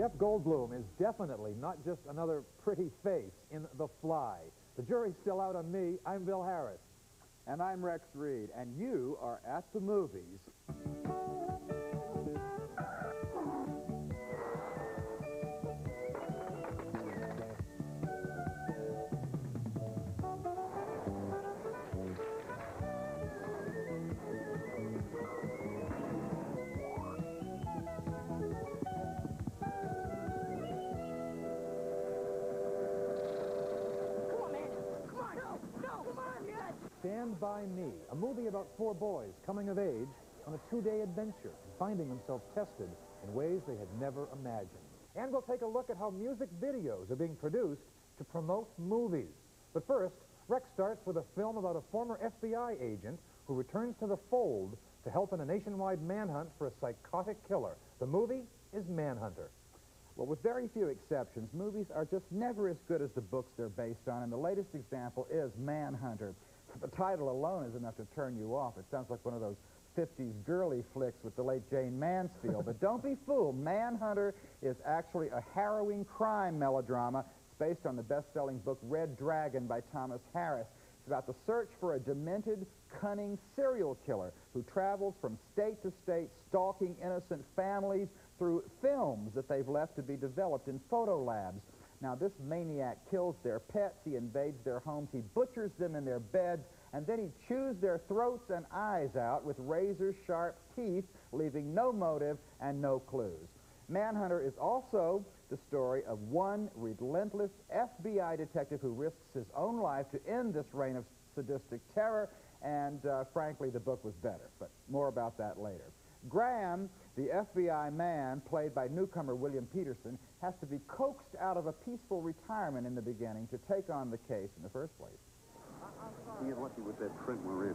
Jeff Goldblum is definitely not just another pretty face in The Fly. The jury's still out on me. I'm Bill Harris. And I'm Rex Reed, and you are at the movies. Stand By Me, a movie about four boys coming of age on a two-day adventure, finding themselves tested in ways they had never imagined. And we'll take a look at how music videos are being produced to promote movies. But first, Rex starts with a film about a former FBI agent who returns to the fold to help in a nationwide manhunt for a psychotic killer. The movie is Manhunter. Well, with very few exceptions, movies are just never as good as the books they're based on, and the latest example is Manhunter. The title alone is enough to turn you off. It sounds like one of those 50s girly flicks with the late Jane Mansfield. But don't be fooled. Manhunter is actually a harrowing crime melodrama. It's based on the best-selling book Red Dragon by Thomas Harris. It's about the search for a demented, cunning serial killer who travels from state to state, stalking innocent families through films that they've left to be developed in photo labs. Now, this maniac kills their pets, he invades their homes, he butchers them in their beds, and then he chews their throats and eyes out with razor-sharp teeth, leaving no motive and no clues. Manhunter is also the story of one relentless FBI detective who risks his own life to end this reign of sadistic terror, and frankly, the book was better, but more about that later. Graham, the FBI man, played by newcomer William Peterson, has to be coaxed out of a peaceful retirement in the beginning to take on the case in the first place. He get lucky with that print we're in.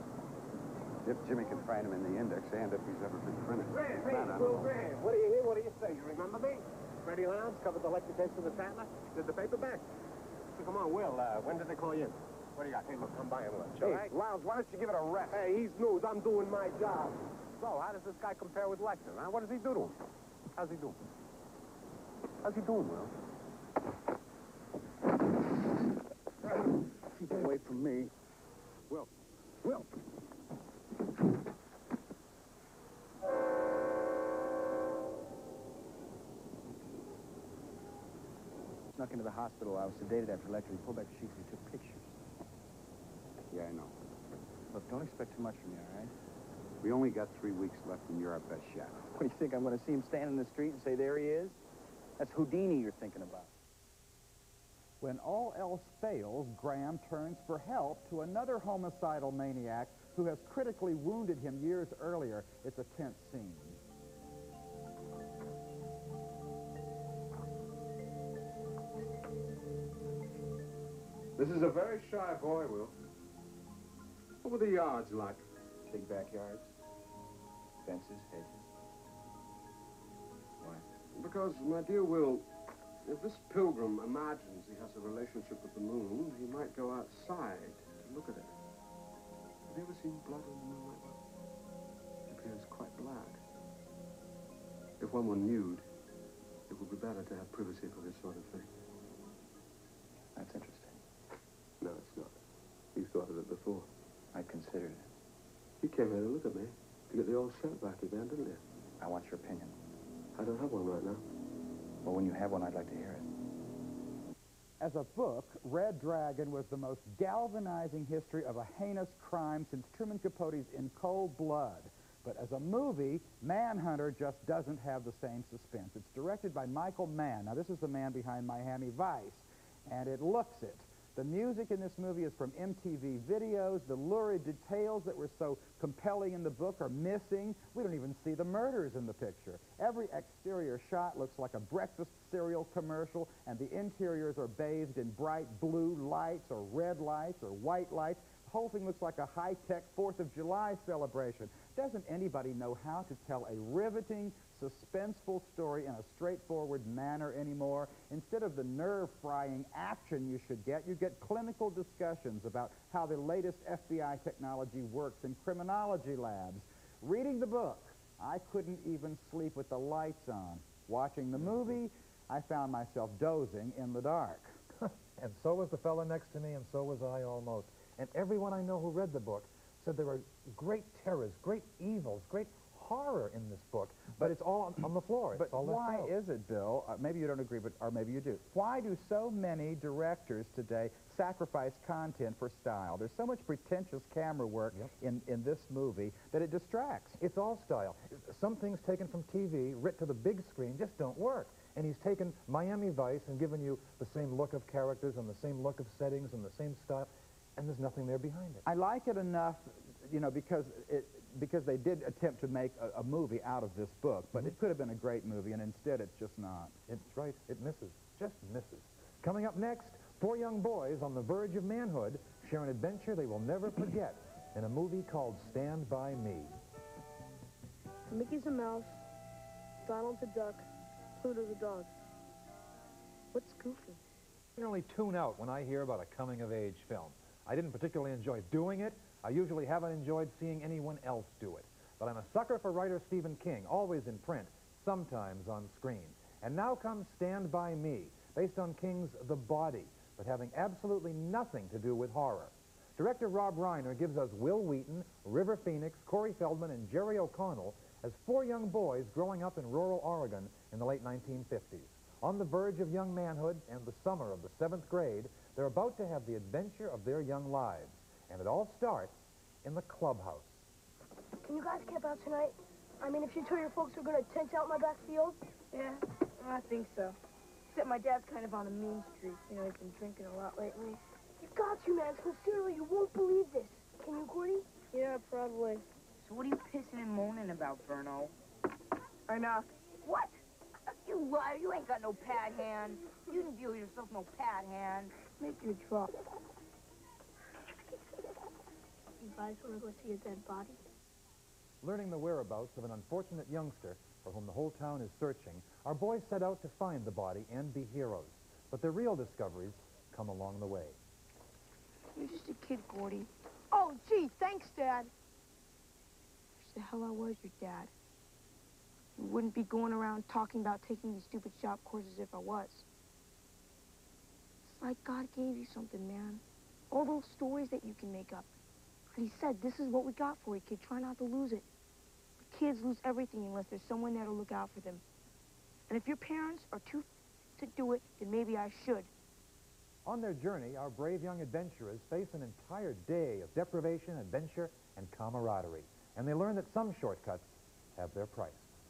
If Jimmy can find him in the index, and if he's ever been printed. Graham, hey, Will Graham. What do you hear? What do you say? You remember me? Freddie Lowndes covered the lecture case for the Sattler. Did the paperback. So come on, Will, when did they call you in? What do you got? Hey, look, I'm buying lunch, all right? Lowndes, why don't you give it a rest? Hey, he's news. I'm doing my job. So, how does this guy compare with Lecter, huh? What does he do to him? How's he doing? How's he doing, Will? Keep away from me. Will. Will. Snuck into the hospital. I was sedated after lecture. He pulled back the sheets and he took pictures. Yeah, I know. Look, don't expect too much from me, all right? We only got 3 weeks left, and you're our best shot. What do you think? I'm going to see him stand in the street and say, there he is? That's Houdini you're thinking about. When all else fails, Graham turns for help to another homicidal maniac who has critically wounded him years earlier. It's a tense scene. This is a very shy boy, Will. What were the yards like? Big backyards, fences, hedges. Why? Because, my dear Will, if this pilgrim imagines he has a relationship with the moon, he might go outside to look at it. Have you ever seen blood on the moon like that? It appears quite black. If one were nude, it would be better to have privacy for this sort of thing. That's interesting. No, it's not. You've thought of it before. I considered it. You came here to look at me, to get the old scent back again, didn't you? I want your opinion. I don't have one right now. Well, when you have one, I'd like to hear it. As a book, Red Dragon was the most galvanizing history of a heinous crime since Truman Capote's In Cold Blood. But as a movie, Manhunter just doesn't have the same suspense. It's directed by Michael Mann. Now, this is the man behind Miami Vice, and it looks it. The music in this movie is from MTV videos. The lurid details that were so compelling in the book are missing. We don't even see the murders in the picture. Every exterior shot looks like a breakfast cereal commercial, and the interiors are bathed in bright blue lights or red lights or white lights. The whole thing looks like a high-tech 4th of July celebration. Doesn't anybody know how to tell a riveting, suspenseful story in a straightforward manner anymore? Instead of the nerve-frying action you get clinical discussions about how the latest FBI technology works in criminology labs. Reading the book, I couldn't even sleep with the lights on. Watching the movie, I found myself dozing in the dark. And so was the fella next to me, and so was I almost. And everyone I know who read the book said there were great terrors, great evils, great horror in this book, but it's all on the floor. It's But all left why out. is it, Bill, maybe you don't agree, or maybe you do, why do so many directors today sacrifice content for style? There's so much pretentious camera work in this movie that it distracts. It's all style. Some things taken from TV, writ to the big screen, just don't work. And he's taken Miami Vice and given you the same look of characters and the same look of settings and the same style, and there's nothing there behind it. I like it enough, you know, because they did attempt to make a movie out of this book, but it could have been a great movie, and instead it's just not. It's right. It misses. Just misses. Coming up next, 4 young boys on the verge of manhood share an adventure they will never forget in a movie called Stand By Me. Mickey's a mouse, Donald's a duck, Pluto's a dog. What's Goofy? I generally tune out when I hear about a coming-of-age film. I didn't particularly enjoy doing it. I usually haven't enjoyed seeing anyone else do it. But I'm a sucker for writer Stephen King, always in print, sometimes on screen. And now comes Stand By Me, based on King's The Body, but having absolutely nothing to do with horror. Director Rob Reiner gives us Will Wheaton, River Phoenix, Corey Feldman, and Jerry O'Connell as 4 young boys growing up in rural Oregon in the late 1950s. On the verge of young manhood and the summer of the 7th grade, they're about to have the adventure of their young lives. And it all starts in the clubhouse. Can you guys camp out tonight? I mean, if you told your folks we're going to tent out my back field? Yeah, I think so. Except my dad's kind of on a mean streak. You know, he's been drinking a lot lately. You got you, man. Sincerely, you won't believe this. Can you, Gordy? Yeah, probably. So what are you pissing and moaning about, Verno? I know. What? You liar. You ain't got no pad hand. You didn't deal yourself no pad hand. Make your drop. You guys want to go see a dead body? Learning the whereabouts of an unfortunate youngster for whom the whole town is searching, our boys set out to find the body and be heroes. But their real discoveries come along the way. You're just a kid, Gordy. Oh, gee, thanks, Dad. Wish the hell I was your dad. You wouldn't be going around talking about taking these stupid shop courses if I was. It's like God gave you something, man. All those stories that you can make up. But he said, this is what we got for you, kid. Try not to lose it. The kids lose everything unless there's someone there to look out for them. And if your parents are too to do it, then maybe I should. On their journey, our brave young adventurers face an entire day of deprivation, adventure, and camaraderie. And they learn that some shortcuts have their price.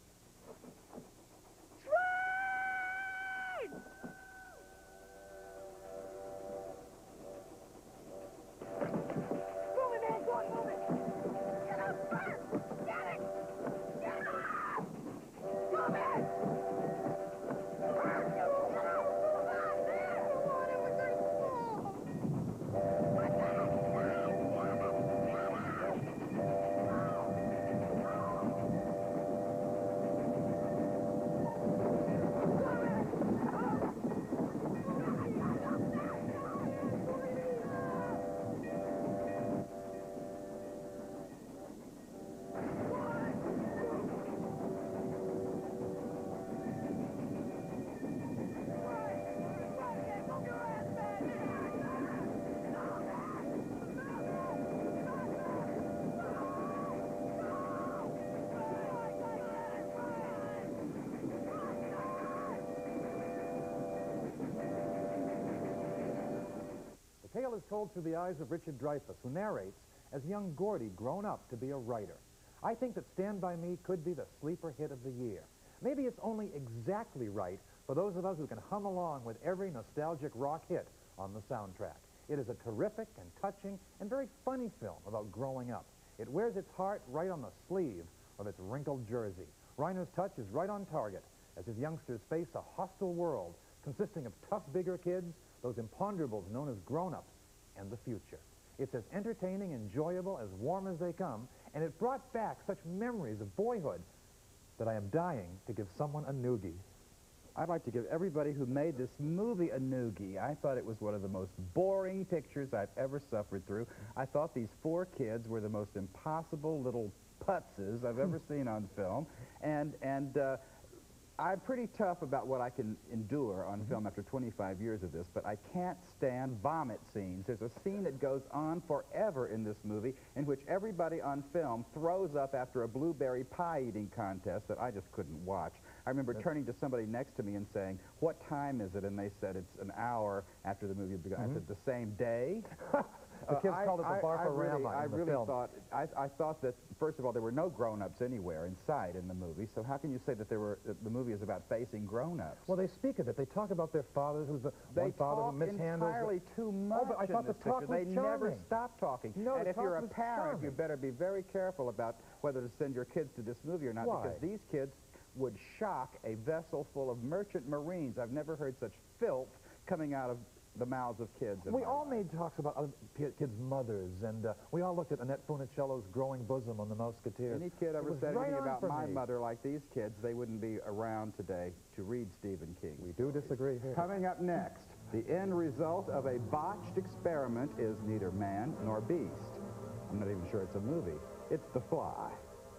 The tale is told through the eyes of Richard Dreyfuss, who narrates as young Gordy grown up to be a writer. I think that Stand By Me could be the sleeper hit of the year. Maybe it's only exactly right for those of us who can hum along with every nostalgic rock hit on the soundtrack. It is a terrific and touching and very funny film about growing up. It wears its heart right on the sleeve of its wrinkled jersey. Reiner's touch is right on target as his youngsters face a hostile world consisting of tough, bigger kids, those imponderables known as grown-ups, and the future. It's as entertaining, enjoyable, as warm as they come, and it brought back such memories of boyhood that I am dying to give someone a noogie. I'd like to give everybody who made this movie a noogie. I thought it was one of the most boring pictures I've ever suffered through. I thought these 4 kids were the most impossible little putzes I've ever seen on film. And I'm pretty tough about what I can endure on film after 25 years of this, but I can't stand vomit scenes. There's a scene that goes on forever in this movie in which everybody on film throws up after a blueberry pie eating contest that I just couldn't watch. I remember turning to somebody next to me and saying, "What time is it?" And they said, "It's an hour after the movie began." I said, "The same day?" The kids called it the Barfarama. I really thought that, first of all, there were no grown-ups anywhere in sight in the movie, so how can you say that the movie is about facing grown-ups? Well, they speak of it. They talk about their fathers, who's the one father who mishandles. Entirely too much. Oh, but I thought the talk was charming. They never stop talking. No, and if you're a parent, charming. you better be very careful about whether to send your kids to this movie or not. Why? Because these kids would shock a vessel full of merchant marines. I've never heard such filth coming out of the mouths of kids. We all made talks about other kids' mothers, and we all looked at Annette Funicello's growing bosom on The Musketeers. Any kid ever said right anything about my me. mother like these kids, they wouldn't be around today to read Stephen King. We do disagree here. Coming up next, the end result of a botched experiment is neither man nor beast. I'm not even sure it's a movie. It's The Fly.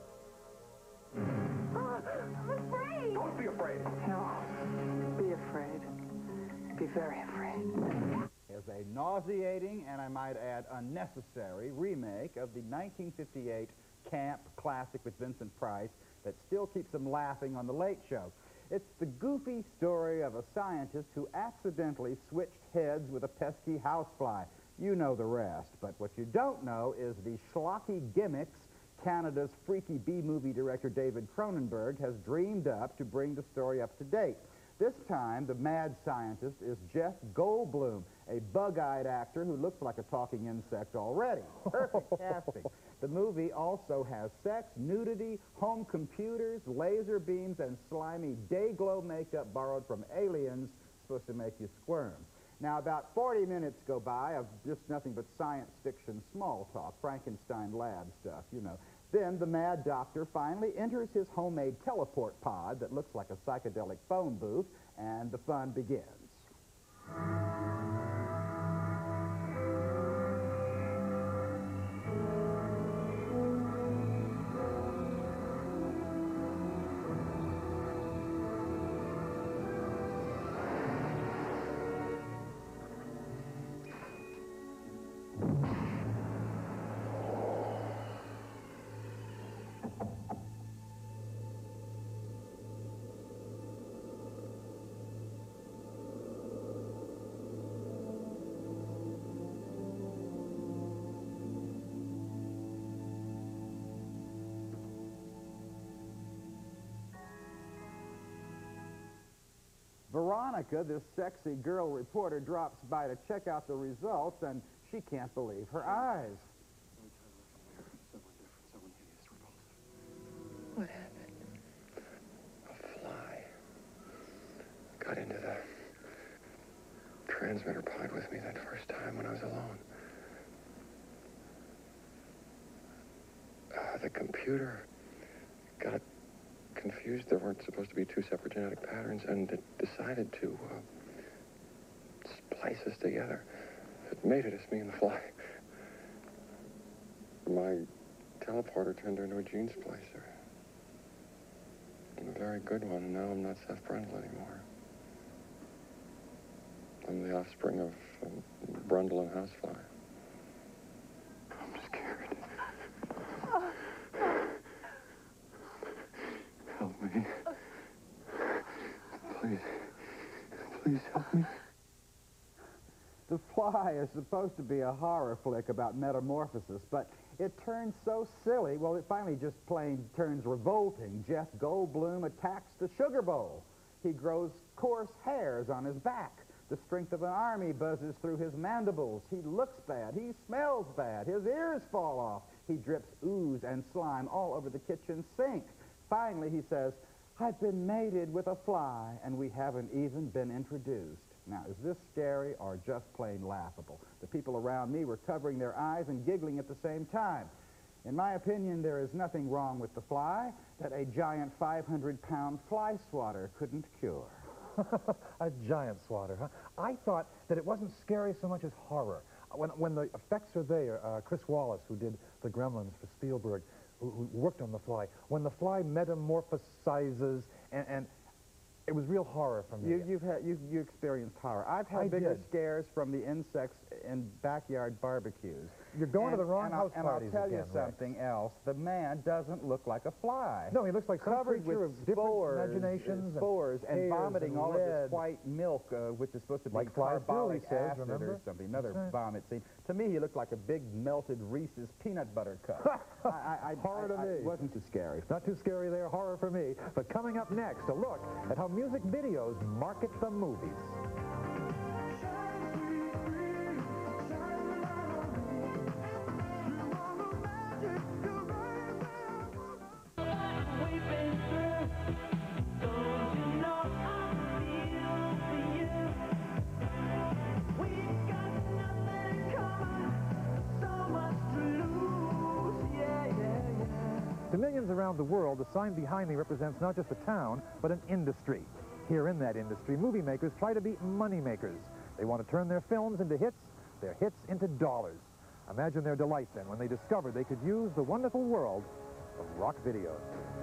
I'm afraid. Don't be afraid. No, be afraid. Be very afraid. Is a nauseating, and I might add unnecessary, remake of the 1958 camp classic with Vincent Price that still keeps them laughing on The Late Show. It's the goofy story of a scientist who accidentally switched heads with a pesky housefly. You know the rest, but what you don't know is the schlocky gimmicks Canada's freaky B-movie director David Cronenberg has dreamed up to bring the story up to date. This time, the mad scientist is Jeff Goldblum, a bug-eyed actor who looks like a talking insect already. Perfect casting. The movie also has sex, nudity, home computers, laser beams, and slimy day-glow makeup borrowed from Aliens, supposed to make you squirm. Now, about 40 minutes go by of just nothing but science fiction small talk, Frankenstein lab stuff, you know. Then the mad doctor finally enters his homemade teleport pod that looks like a psychedelic phone booth, and the fun begins. Veronica, this sexy girl reporter, drops by to check out the results, and she can't believe her eyes. What happened? A fly got into the transmitter pod with me that first time when I was alone. The computer got confused. There weren't supposed to be two separate genetic patterns, and it decided to splice us together. It mated us, me and the fly. My teleporter turned her into a gene splicer. And a very good one, and now I'm not Seth Brundle anymore. I'm the offspring of Brundle and Housefly. I'm scared. Help me. Please. Please help me. The Fly is supposed to be a horror flick about metamorphosis, but it turns so silly, well, it finally just plain turns revolting. Jeff Goldblum attacks the sugar bowl. He grows coarse hairs on his back. The strength of an army buzzes through his mandibles. He looks bad. He smells bad. His ears fall off. He drips ooze and slime all over the kitchen sink. Finally, he says, "I've been mated with a fly, and we haven't even been introduced." Now, is this scary or just plain laughable? The people around me were covering their eyes and giggling at the same time. In my opinion, there is nothing wrong with The Fly that a giant 500-pound fly swatter couldn't cure. A giant swatter, huh? I thought that it wasn't scary so much as horror. When the effects are there, Chris Wallace, who did the Gremlins for Spielberg, who worked on The Fly, when The Fly metamorphosizes and It was real horror for me. You experienced horror. I've had bigger scares from the insects in backyard barbecues. You're going to the wrong house and parties I'll tell again, you something else. The man doesn't look like a fly. No, he looks like some covered creature with of different imaginations spores and hairs vomiting and all of red. this white milk, which is supposed to be Like flies do, carbolic he says, acid remember? or something. Another That's right. vomit scene. To me, he looked like a big melted Reese's peanut butter cup. Horror to me. It wasn't too scary. Not too scary there, horror for me. But coming up next, a look at how music videos market the movies. To millions around the world, the sign behind me represents not just a town, but an industry. Here in that industry, movie makers try to be money makers. They want to turn their films into hits, their hits into dollars. Imagine their delight then when they discovered they could use the wonderful world of rock videos.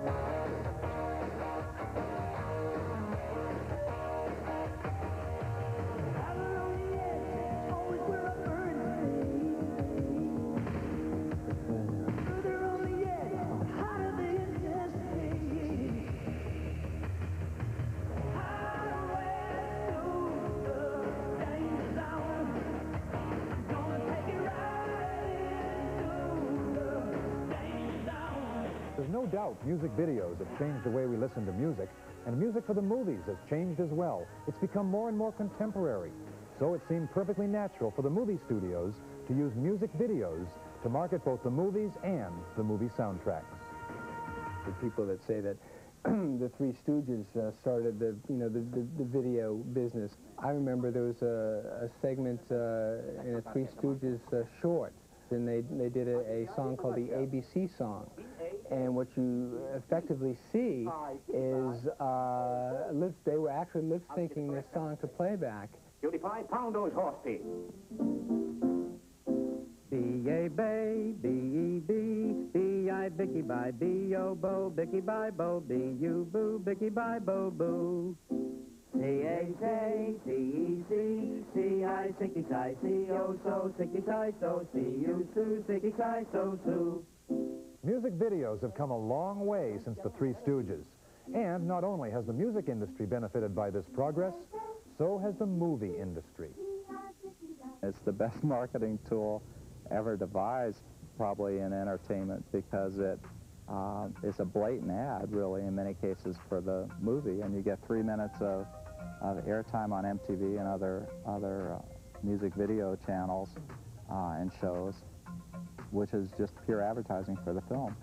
There's no doubt music videos have changed the way we listen to music, and music for the movies has changed as well. It's become more and more contemporary. So it seemed perfectly natural for the movie studios to use music videos to market both the movies and the movie soundtracks. The people that say that the Three Stooges started the video business. I remember there was a segment in a Three Stooges short, and they did a song called the ABC song. And what you effectively see is they were actually lip-syncing this song to playback. 35 pound those horse feet. B-A-Bay, B-E-B, B-I, Bicky, Bye, B-O-Bo, Bicky, Bye, Bo, B-U-Boo, Bicky, Bye, Bo, Boo. C-A-K, C-E-C, C-I, Sicky, Sai, C-O-So, Sicky, Sai, So, C-U-Soo, Sicky, Sai, So, Soo. Music videos have come a long way since the Three Stooges. And not only has the music industry benefited by this progress, so has the movie industry. It's the best marketing tool ever devised, probably, in entertainment, because it is a blatant ad, really, in many cases, for the movie, and you get 3 minutes of airtime on MTV and other music video channels and shows, which is just pure advertising for the film.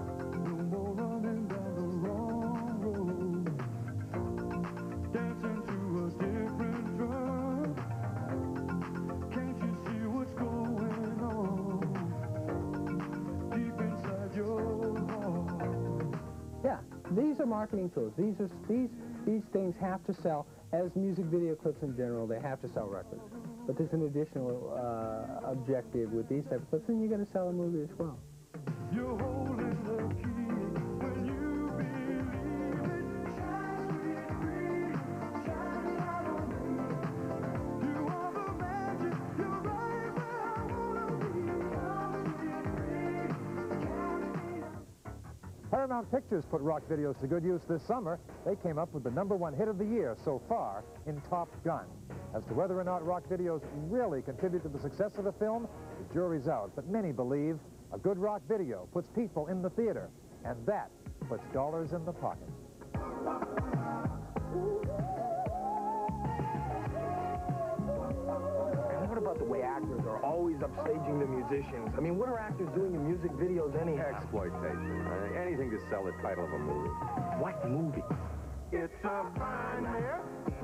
Yeah, these are marketing tools. These things have to sell. As music video clips in general, they have to sell records. But there's an additional objective with these type of clips, and you got to sell a movie as well. You're holding the key when you believe it. Shine sweet free, shine light on me. You are the magic, you're right where I wanna be. Shine sweet free, shine me. Paramount Pictures put rock videos to good use this summer. They came up with the #1 hit of the year so far in Top Gun. As to whether or not rock videos really contribute to the success of the film, the jury's out. But many believe a good rock video puts people in the theater, and that puts dollars in the pocket. And what about the way actors are always upstaging the musicians? I mean, what are actors doing in music videos anyhow? Exploitation. Anything to sell the title of a movie. What movie? It's a fine mess.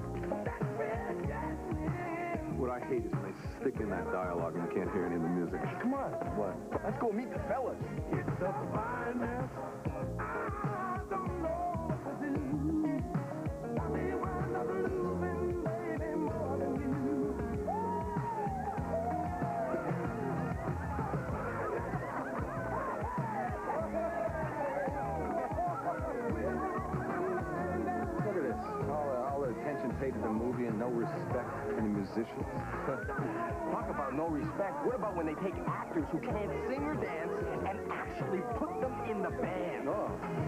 What I hate is when they stick in that dialogue and you can't hear any of the music. Come on. What? Let's go meet the fellas. It's a fine mess. I don't know what to do. I may wind up losing, baby, more than you. Look at this. All no respect for the musicians? Talk about no respect. What about when they take actors who can't sing or dance and actually put them in the band? Oh.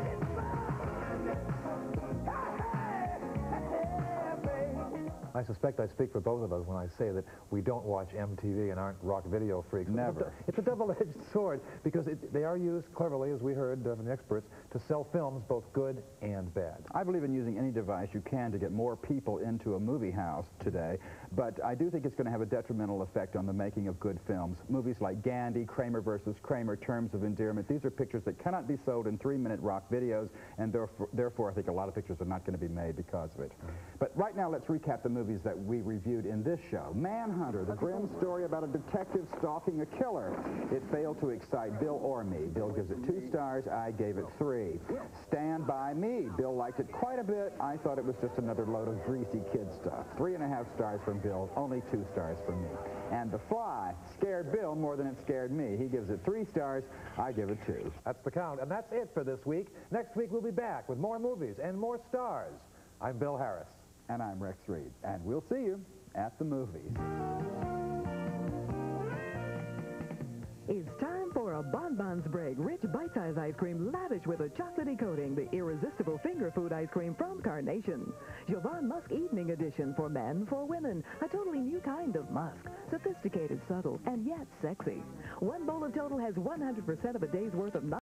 I suspect I speak for both of us when I say that we don't watch MTV and aren't rock video freaks. Never. It's a double-edged sword because they are used cleverly, as we heard from the experts, to sell films both good and bad. I believe in using any device you can to get more people into a movie house today, but I do think it's going to have a detrimental effect on the making of good films. Movies like Gandhi, Kramer versus Kramer, Terms of Endearment, these are pictures that cannot be sold in 3-minute rock videos, and therefore I think a lot of pictures are not going to be made because of it. But right now, let's recap the movies that we reviewed in this show. Manhunter, the grim story about a detective stalking a killer. It failed to excite Bill or me. Bill gives it 2 stars. I gave it 3. Stand By Me. Bill liked it quite a bit. I thought it was just another load of greasy kid stuff. 3.5 stars from Bill, only 2 stars from me. And The Fly scared Bill more than it scared me. He gives it 3 stars. I give it 2. That's the count, and that's it for this week. Next week we'll be back with more movies and more stars. I'm Bill Harris. And I'm Rex Reed. And we'll see you at the movies. It's time for a Bonbons break. Rich bite-sized ice cream lavish with a chocolatey coating. The irresistible finger food ice cream from Carnation. Jovan Musk Evening Edition for men, for women. A totally new kind of musk. Sophisticated, subtle, and yet sexy. One bowl of Total has 100% of a day's worth of